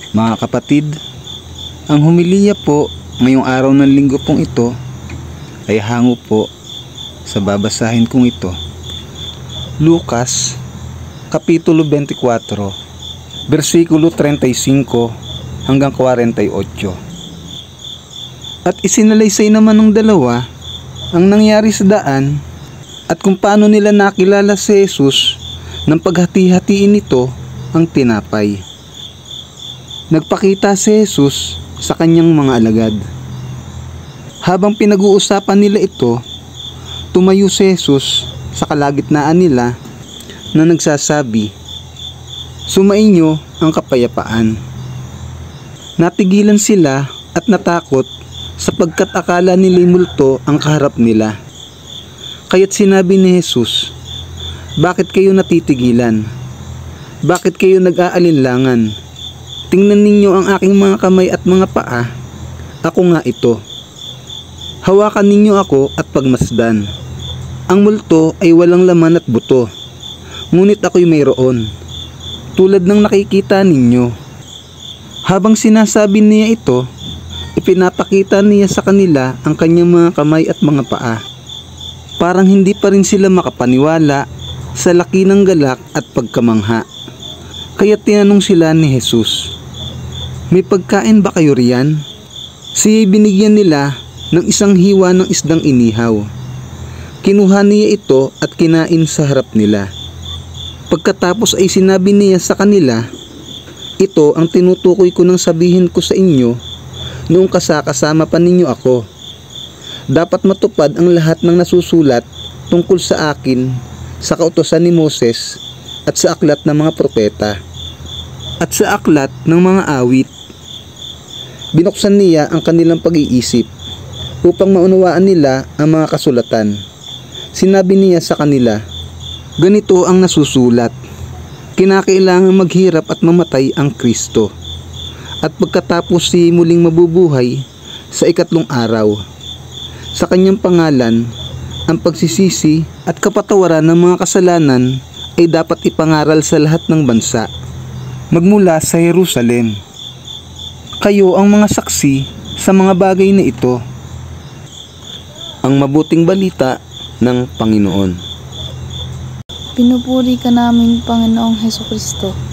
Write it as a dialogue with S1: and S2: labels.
S1: Mga kapatid, ang humiliya po ngayong araw ng linggo pong ito ay hango po sa babasahin kong ito. Lucas, Kapitulo 24, versikulo 35 hanggang 48. At isinalaysay naman ng dalawa ang nangyari sa daan at kung paano nila nakilala si Jesus nang paghati-hatiin nito ang tinapay. Nagpakita si Jesus sa kanyang mga alagad. Habang pinag-uusapan nila ito, tumayo si Jesus sa kalagitnaan nila na nagsasabi, "Sumainyo ang kapayapaan." Natigilan sila at natakot sapagkat akala nila'y multo ang kaharap nila. Kaya't sinabi ni Jesus, "Bakit kayo natitigilan? Bakit kayo nag-aalinlangan? Tingnan ninyo ang aking mga kamay at mga paa. Ako nga ito. Hawakan ninyo ako at pagmasdan. Ang multo ay walang laman at buto, ngunit ako'y mayroon, tulad ng nakikita ninyo." Habang sinasabi niya ito, ipinapakita niya sa kanila ang kanyang mga kamay at mga paa. Parang hindi pa rin sila makapaniwala sa laki ng galak at pagkamangha. Kaya tinanong sila ni Jesus, "May pagkain ba kayo riyan?" Siya'y binigyan nila ng isang hiwa ng isdang inihaw. Kinuha niya ito at kinain sa harap nila. Pagkatapos ay sinabi niya sa kanila, "Ito ang tinutukoy ko nang sabihin ko sa inyo noong kasama pa ninyo ako. Dapat matupad ang lahat ng nasusulat tungkol sa akin sa kautusan ni Moses at sa aklat ng mga propeta at sa aklat ng mga awit." Binuksan niya ang kanilang pag-iisip upang maunawaan nila ang mga kasulatan. Sinabi niya sa kanila, "Ganito ang nasusulat, kinakailangang maghirap at mamatay ang Kristo, at pagkatapos siya muling mabubuhay sa ikatlong araw. Sa kanyang pangalan, ang pagsisisi at kapatawaran ng mga kasalanan ay dapat ipangaral sa lahat ng bansa, magmula sa Jerusalem. Kayo ang mga saksi sa mga bagay na ito." Ang mabuting balita ng Panginoon.
S2: Pinupuri ka namin, Panginoong Hesukristo.